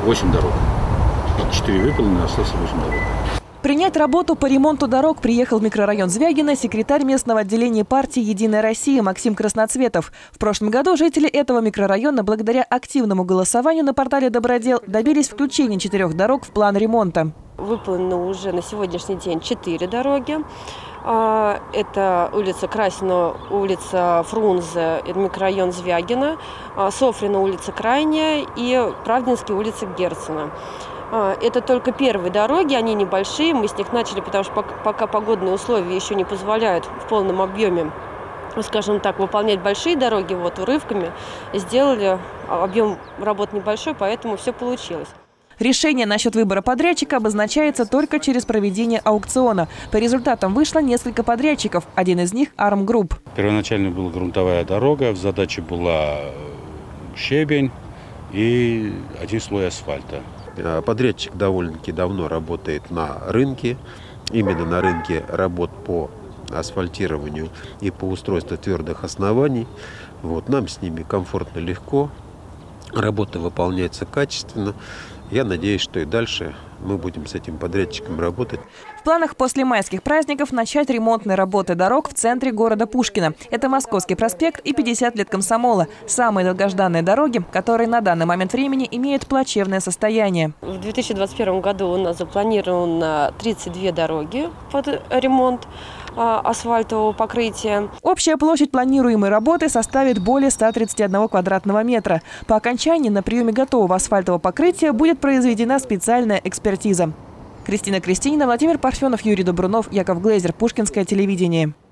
8 дорог. 4 выполнены, осталось 8 дорог. Принять работу по ремонту дорог приехал в микрорайон Звягино секретарь местного отделения партии «Единая Россия» Максим Красноцветов. В прошлом году жители этого микрорайона благодаря активному голосованию на портале «Добродел» добились включения 4 дорог в план ремонта. Выполнено уже на сегодняшний день 4 дороги. Это улица Красина, улица Фрунзе, это микрорайон Звягино, Софрина, улица Крайняя и Правдинская, улица Герцена. Это только первые дороги, они небольшие, мы с них начали, потому что пока погодные условия еще не позволяют в полном объеме, скажем так, выполнять большие дороги урывками. Сделали, объем работ небольшой, поэтому все получилось. Решение насчет выбора подрядчика обозначается только через проведение аукциона. По результатам вышло несколько подрядчиков, один из них – Арм Групп. Первоначально была грунтовая дорога, в задаче была щебень и 1 слой асфальта. Подрядчик довольно-таки давно работает на рынке, именно на рынке работ по асфальтированию и по устройству твердых оснований. Нам с ними комфортно, легко, работа выполняется качественно. Я надеюсь, что и дальше мы будем с этим подрядчиком работать. В планах после майских праздников начать ремонтные работы дорог в центре города Пушкино. Это Московский проспект и 50 лет Комсомола. Самые долгожданные дороги, которые на данный момент времени имеют плачевное состояние. В 2021 году у нас запланировано 32 дороги под ремонт асфальтового покрытия. Общая площадь планируемой работы составит более 131 квадратного метра. По окончании на приеме готового асфальтового покрытия будет произведена специальная экспертиза. Кристина Крестинина, Владимир Парфенов, Юрий Добрунов, Яков Глейзер. Пушкинское телевидение.